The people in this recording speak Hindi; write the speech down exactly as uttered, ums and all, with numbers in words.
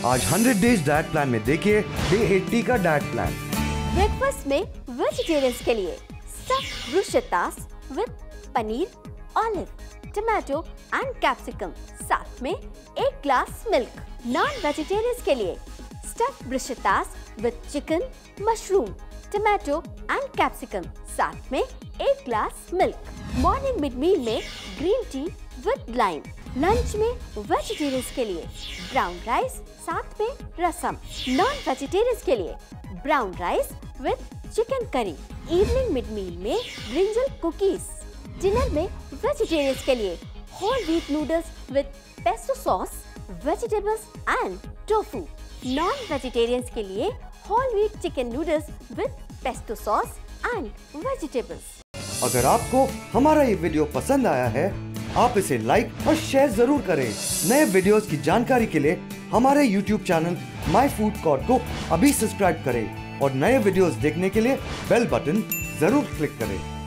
आज हंड्रेड डेज डाइट प्लान में देखिए डे एट्टी का डाइट प्लान। ब्रेकफास्ट में वेजिटेरियंस के लिए stuffed bruschettas with paneer, olive, tomato and capsicum, साथ में एक ग्लास मिल्क। नॉन वेजिटेरियंस के लिए stuffed bruschettas with chicken, mushroom, tomato and capsicum, साथ में एक glass milk. Morning mid meal में green tea with lime. Lunch में वेजिटेरियंस के लिए ब्राउन राइस, साथ में रसम। नॉन वेजिटेरियंस के लिए brown rice with chicken curry. Evening mid meal में ब्रिंजल कुकीज। डिनर में वेजिटेरियंस के लिए whole wheat noodles with pesto sauce, vegetables and tofu. Non vegetarians के लिए whole wheat chicken noodles with pesto sauce and vegetables. अगर आपको हमारा ये वीडियो पसंद आया है, आप इसे लाइक और शेयर जरूर करें। नए वीडियोस की जानकारी के लिए हमारे YouTube channel my food court को अभी सब्सक्राइब करें और नए वीडियोस देखने के लिए बेल बटन जरूर क्लिक करें।